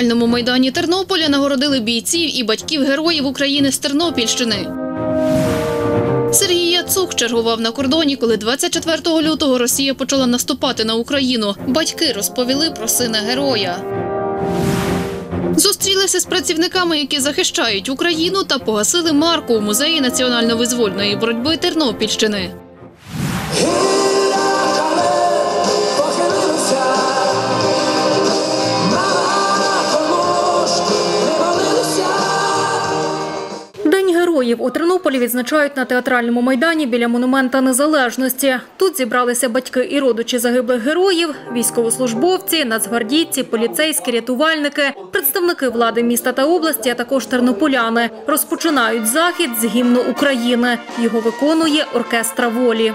театральному майдані Тернополя нагородили бійців і батьків героїв України з Тернопільщини. Сергій Яцух чергував на кордоні, коли 24 лютого Росія почала наступати на Україну. Батьки розповіли про сина героя. Зустрілися з працівниками, які захищають Україну, та погасили марку у Музеї національно-визвольної боротьби Тернопільщини. День героїв у Тернополі відзначають на театральному майдані біля Монумента Незалежності. Тут зібралися батьки і родичі загиблих героїв, військовослужбовці, нацгвардійці, поліцейські, рятувальники, представники влади міста та області, а також тернополяни. Розпочинають захід з гімну України. Його виконує оркестр волі.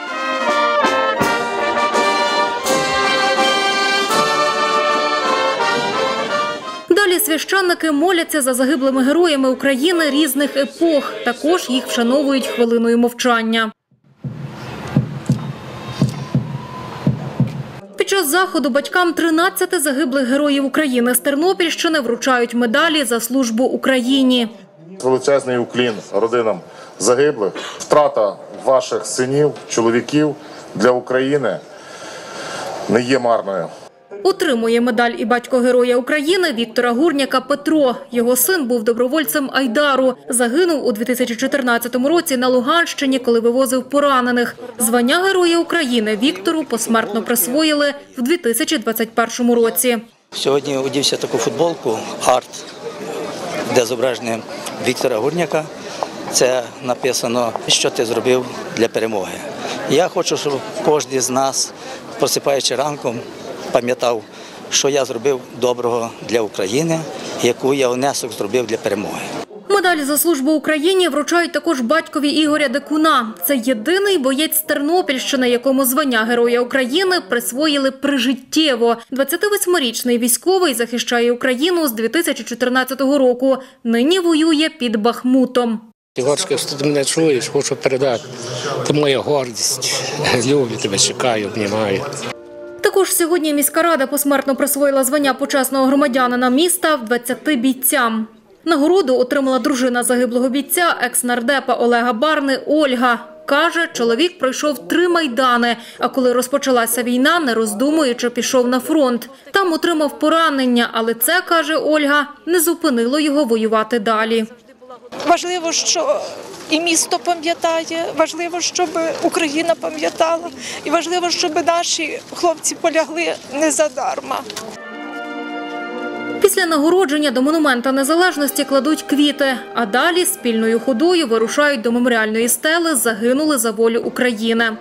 Далі священники моляться за загиблими героями України різних епох. Також їх вшановують хвилиною мовчання. Під час заходу батькам 13 загиблих героїв України з Тернопільщини вручають медалі за службу Україні. Величезний уклін родинам загиблих. Втрата ваших синів, чоловіків для України не є марною. Отримує медаль і батько Героя України Віктора Гурняка Петро. Його син був добровольцем Айдару. Загинув у 2014 році на Луганщині, коли вивозив поранених. Звання Героя України Віктору посмертно присвоїли в 2021 році. Сьогодні одівся таку футболку «Арт», де зображення Віктора Гурняка. Це написано, що ти зробив для перемоги. Я хочу, щоб кожен з нас, просипаючи ранком, пам'ятав, що я зробив доброго для України, яку я внесок зробив для перемоги. Медаль за службу Україні вручають також батькові Ігоря Дикуна. Це єдиний боєць з Тернопільщини, якому звання Героя України присвоїли прижиттєво. 28-річний військовий захищає Україну з 2014 року. Нині воює під Бахмутом. Ігорське, що ти мене чуєш, хочу передати. Ти моя гордість. Люблю тебе, чекаю, обнімаю. Також сьогодні міська рада посмертно присвоїла звання почесного громадянина міста 20 бійцям. Нагороду отримала дружина загиблого бійця, екс-нардепа Олега Барни Ольга. Каже, чоловік пройшов 3 майдани, а коли розпочалася війна, не роздумуючи, пішов на фронт. Там отримав поранення, але це, каже Ольга, не зупинило його воювати далі. Важливо, що і місто пам'ятає, важливо, щоб Україна пам'ятала, і важливо, щоб наші хлопці полягли не задарма. Після нагородження до Монумента Незалежності кладуть квіти, а далі спільною ходою вирушають до меморіальної стели «Загинули за волю України».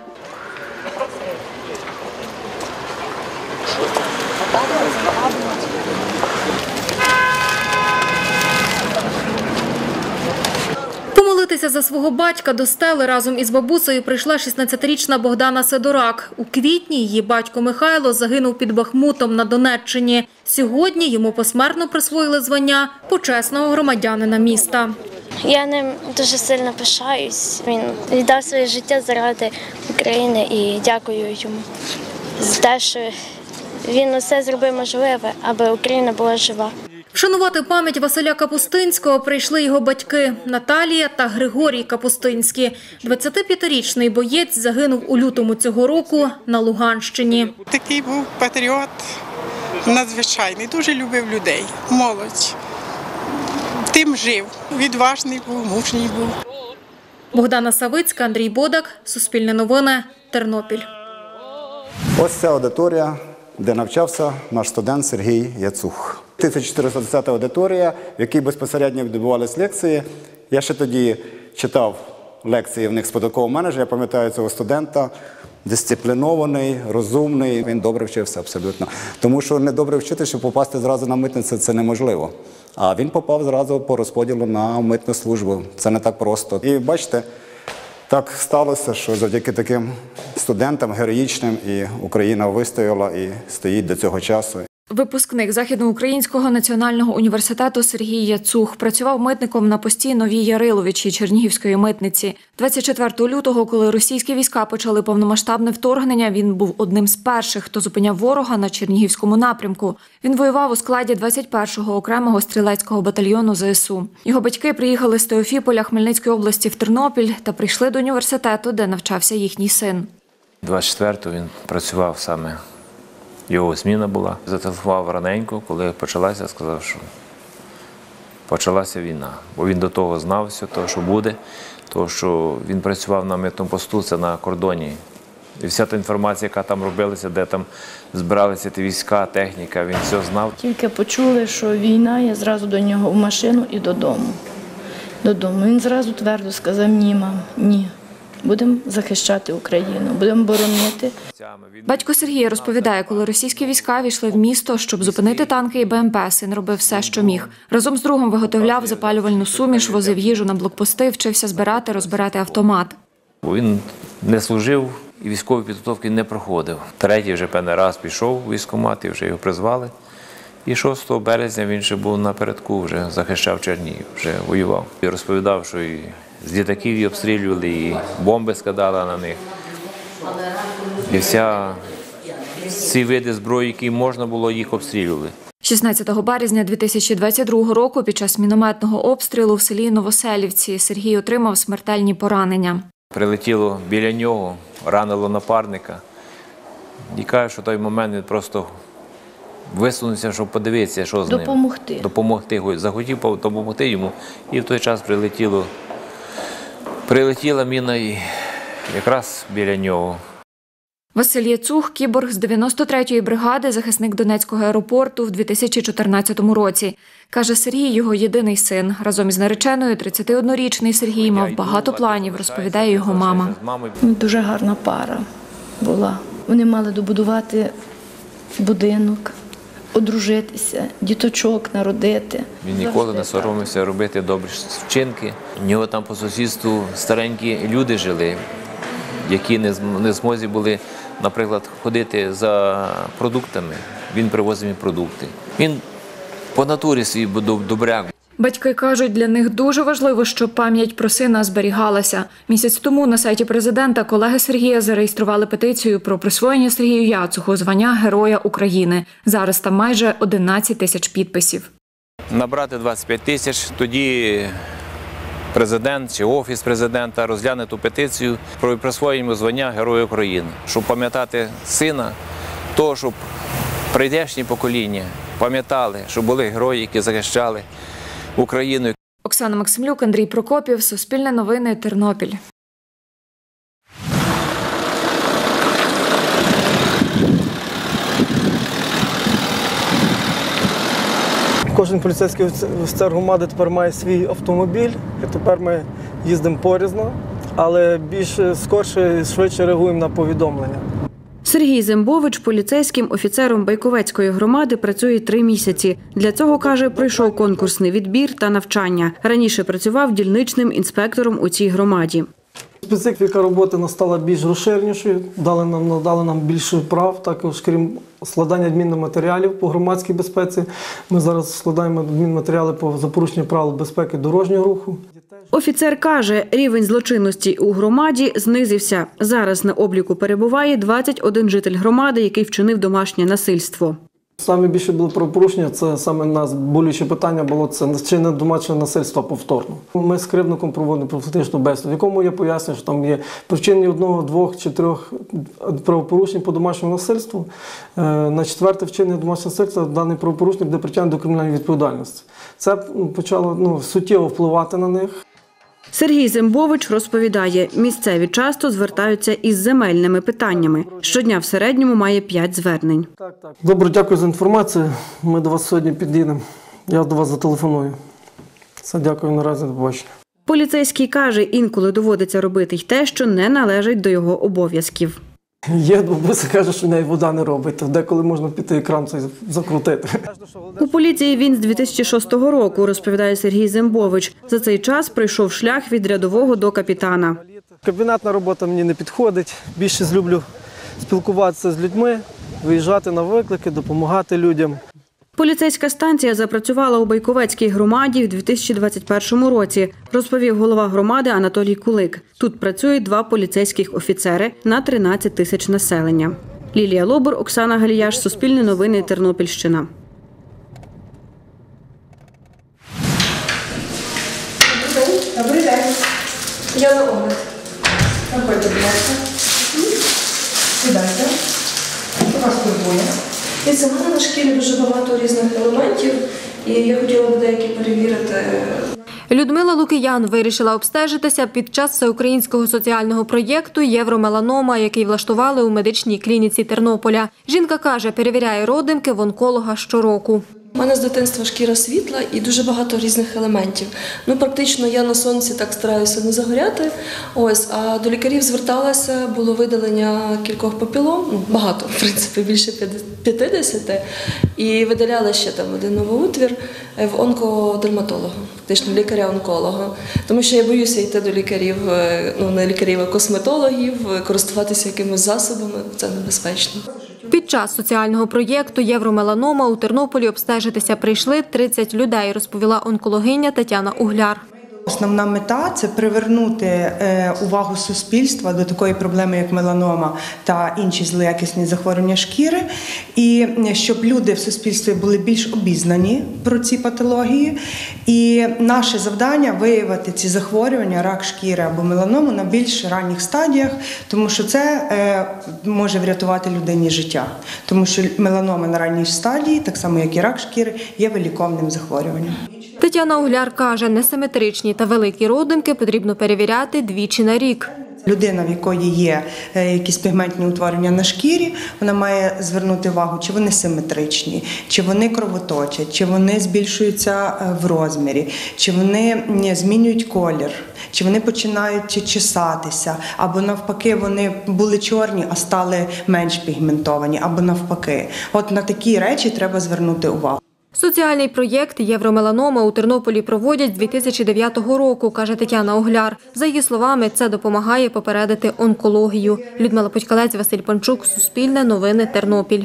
Помолитися за свого батька до стели разом із бабусею прийшла 16-річна Богдана Сидорак. У квітні її батько Михайло загинув під Бахмутом на Донеччині. Сьогодні йому посмертно присвоїли звання почесного громадянина міста. Я ним дуже сильно пишаюсь. Він віддав своє життя заради України і дякую йому за те, що він усе зробив можливе, аби Україна була жива. Вшанувати пам'ять Василя Капустинського прийшли його батьки Наталія та Григорій Капустинські. 25-річний боєць загинув у лютому цього року на Луганщині. Такий був патріот надзвичайний, дуже любив людей, молодь. Тим жив, відважний був, мужній був. Богдана Савицька, Андрій Бодак, Суспільне новини, Тернопіль. Ось ця аудиторія, де навчався наш студент Сергій Яцух. 1410 аудиторія, в якій безпосередньо відбувалися лекції. Я ще тоді читав лекції в них з податкового менеджера. Я пам'ятаю цього студента, дисциплінований, розумний. Він добре вчився абсолютно. Тому що не добре вчити, щоб попасти зразу на митницю, це неможливо. А він попав зразу по розподілу на митну службу. Це не так просто. І бачите, так сталося, що завдяки таким студентам героїчним і Україна вистояла і стоїть до цього часу. Випускник Західноукраїнського національного університету Сергій Яцух працював митником на пості Новій Яриловичі Чернігівської митниці. 24 лютого, коли російські війська почали повномасштабне вторгнення, він був одним з перших, хто зупиняв ворога на Чернігівському напрямку. Він воював у складі 21-го окремого стрілецького батальйону ЗСУ. Його батьки приїхали з Теофіполя Хмельницької області в Тернопіль та прийшли до університету, де навчався їхній син. 24-го він працював саме. Його зміна була. Зателефонував раненько, коли почалася, сказав, що почалася війна. Бо він до того знав все, що буде, тому що він працював на митному посту, це на кордоні. І вся та інформація, яка там робилася, де там збиралися ті війська, техніка, він все знав. Тільки почули, що війна, я зразу до нього в машину і додому. Він зразу твердо сказав: ні, мам, ні. Будемо захищати Україну, будемо боронити. Батько Сергія розповідає, коли російські війська війшли в місто, щоб зупинити танки і БМП, син робив все, що міг. Разом з другом виготовляв запалювальну суміш, возив їжу на блокпости, вчився збирати, розбирати автомат. Він не служив і військової підготовки не проходив. Третій вже певний раз пішов у військкомат, і вже його призвали. І 6 березня він ще був напередку, вже захищав Чернігів, вже воював. І розповідав, що і з літаків її обстрілювали, і бомби скидали на них. І всі види зброї, які можна було, їх обстрілювали. 16 березня 2022 року під час мінометного обстрілу в селі Новоселівці Сергій отримав смертельні поранення. Прилетіло біля нього, ранило напарника. І каже, що в той момент він просто висунувся, щоб подивитися, що з ним. Допомогти. Захотів допомогти йому. І в той час прилетіла міна і якраз біля нього. Василь Яцух – кіборг з 93-ї бригади, захисник Донецького аеропорту в 2014 році. Каже, Сергій – його єдиний син. Разом із нареченою 31-річний Сергій мав багато планів, розповідає його мама. Дуже гарна пара була. Вони мали добудувати будинок, одружитися, діточок народити. Він ніколи не соромився робити добрі вчинки. У нього там по сусідству старенькі люди жили, які не змозі були, наприклад, ходити за продуктами. Він привозив їм продукти. Він по натурі свій добряк. Батьки кажуть, для них дуже важливо, щоб пам'ять про сина зберігалася. Місяць тому на сайті президента колеги Сергія зареєстрували петицію про присвоєння Сергію Яцуху звання Героя України. Зараз там майже 11 тисяч підписів. Набрати 25 тисяч, тоді президент чи Офіс президента розгляне ту петицію про присвоєння звання Героя України, щоб пам'ятати сина, того, щоб прийдешні покоління пам'ятали, що були герої, які захищали Україну. Оксана Максимлюк, Андрій Прокопів, Суспільне новини, Тернопіль. Кожен поліцейський офіцер громади тепер має свій автомобіль, і тепер ми їздимо порізно, але більш скорше і швидше реагуємо на повідомлення. Сергій Зембович поліцейським офіцером Байковецької громади працює 3 місяці. Для цього, каже, пройшов конкурсний відбір та навчання. Раніше працював дільничним інспектором у цій громаді. Специфіка роботи настала більш розширенішою, надали нам більше прав, також крім складання адмінматеріалів по громадській безпеці. Ми зараз складаємо адмінматеріали за порушення правил безпеки дорожнього руху. Офіцер каже, рівень злочинності у громаді знизився. Зараз на обліку перебуває 21 житель громади, який вчинив домашнє насильство. Саме більше було правопорушення, це саме нас болюче питання було, це вчинення домашнього насильства повторно. Ми з кривдником проводимо профілактичну бесіду, в якому я пояснюю, що там є при вчиненні 1, 2 чи 3 правопорушень по домашньому насильству. На 4-те вчинення домашнього насильства даний правопорушник буде притягнений до кримінальної відповідальності. Це почало суттєво впливати на них. Сергій Зембович розповідає, місцеві часто звертаються із земельними питаннями. Щодня в середньому має 5 звернень. Добре, дякую за інформацію. Ми до вас сьогодні під'їдемо. Я до вас зателефоную. Все, дякую наразі, до побачення. Поліцейський каже, інколи доводиться робити й те, що не належить до його обов'язків. Є, бабуся каже, що в неї вода не робить, то деколи можна піти екран цей закрутити. У поліції він з 2006 року, розповідає Сергій Зембович. За цей час пройшов шлях від рядового до капітана. Кабінетна робота мені не підходить. Більше люблю спілкуватися з людьми, виїжджати на виклики, допомагати людям. Поліцейська станція запрацювала у Байковецькій громаді в 2021 році, розповів голова громади Анатолій Кулик. Тут працюють 2 поліцейських офіцери на 13 тисяч населення. Лілія Лобур, Оксана Галіяш, Суспільне новини, Тернопільщина. Добрий день. Я на огляд. Проходьте, будь ласка. Сідайте. Що вас турбує? І це в мене на шкірі дуже багато різних елементів, і я хотіла б деякі перевірити. Людмила Лукіян вирішила обстежитися під час всеукраїнського соціального проєкту «Євромеланома», який влаштували у медичній клініці Тернополя. Жінка каже, перевіряє родимки в онколога щороку. У мене з дитинства шкіра світла і дуже багато різних елементів. Практично я на сонці так стараюся не загоряти. А до лікарів зверталася, було видалення кількох папілом, багато, в принципі, більше 50. І видаляли ще там один новоутвір в онкодерматолога, фактично лікаря-онколога. Тому що я боюся йти до лікарів, не лікарів, а косметологів, користуватися якимись засобами, це небезпечно. Під час соціального проєкту «Євромеланома» у Тернополі обстежитися прийшли 30 людей, розповіла онкологиня Тетяна Угляр. Основна мета – це привернути увагу суспільства до такої проблеми, як меланома та інші злоякісні захворювання шкіри, і щоб люди в суспільстві були більш обізнані про ці патології. І наше завдання – виявити ці захворювання, рак шкіри або меланому на більш ранніх стадіях, тому що це може врятувати людині життя. Тому що меланома на ранній стадії, так само як і рак шкіри, є виліковним захворюванням. Тетяна Угляр каже, несиметричні та великі родимки потрібно перевіряти 2 на рік. Людина, в якої є якісь пігментні утворення на шкірі, вона має звернути увагу, чи вони симетричні, чи вони кровоточать, чи вони збільшуються в розмірі, чи вони змінюють колір, чи вони починають чесатися, або навпаки вони були чорні, а стали менш пігментовані, або навпаки. От на такі речі треба звернути увагу. Соціальний проєкт «Євромеланома» у Тернополі проводять з 2009 року, каже Тетяна Угляр. За її словами, це допомагає попередити онкологію. Людмила Путькалець, Василь Панчук, Суспільне новини, Тернопіль.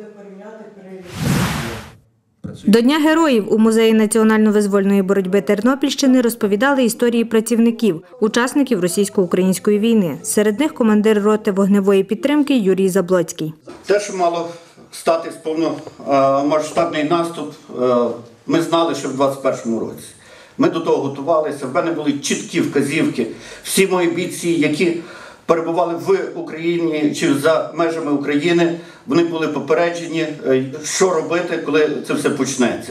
До Дня героїв у Музеї національно-визвольної боротьби Тернопільщини розповідали історії працівників, учасників російсько-української війни. Серед них командир роти вогневої підтримки Юрій Заблоцький. Те, що мало статись повномасштабний наступ, ми знали ще в 2021 році. Ми до того готувалися, в мене були чіткі вказівки. Всі мої бійці, які перебували в Україні чи за межами України, вони були попереджені, що робити, коли це все почнеться.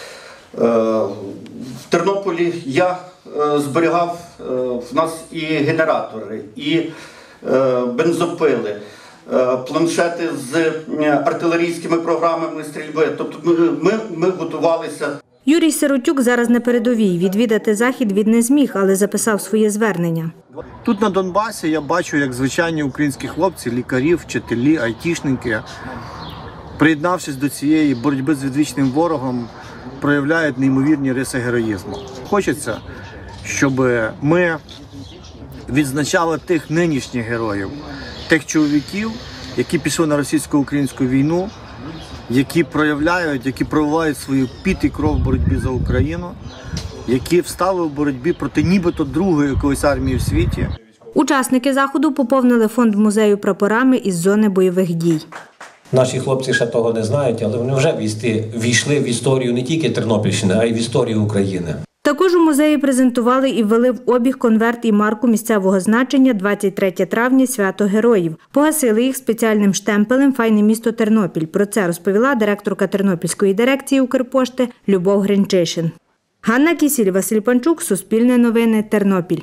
В Тернополі я зберігав в нас і генератори, і бензопили, планшети з артилерійськими програмами стрільби. Тобто ми готувалися. Юрій Сиротюк зараз на передовій. Відвідати захід він не зміг, але записав своє звернення. Тут на Донбасі я бачу, як звичайні українські хлопці, лікарі, вчителі, айтішники, приєднавшись до цієї боротьби з відвічним ворогом, проявляють неймовірні риси героїзму. Хочеться, щоб ми відзначали тих нинішніх героїв, тих чоловіків, які пішли на російсько-українську війну, які проявляють, які проливають свою піт і кров в боротьбі за Україну, які встали в боротьбі проти нібито другої якоїсь армії в світі. Учасники заходу поповнили фонд музею прапорами із зони бойових дій. Наші хлопці ще того не знають, але вони вже війшли в історію не тільки Тернопільщини, а й в історію України. Також у музеї презентували і ввели в обіг конверт і марку місцевого значення 23 травня – Свято Героїв. Погасили їх спеціальним штемпелем «Файне місто Тернопіль». Про це розповіла директорка Тернопільської дирекції Укрпошти Любов Гринчишин. Ганна Кісіль, Василь Панчук, Суспільне новини, Тернопіль.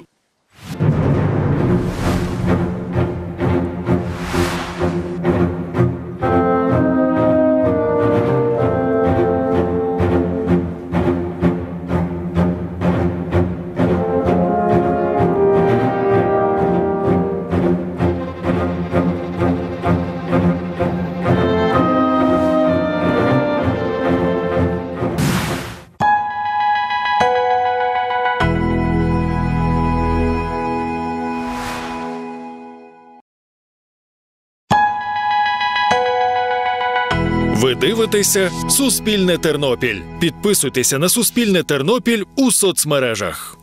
дивитеся Суспільне Тернопіль. Підписуйтеся на Суспільне Тернопіль у соцмережах.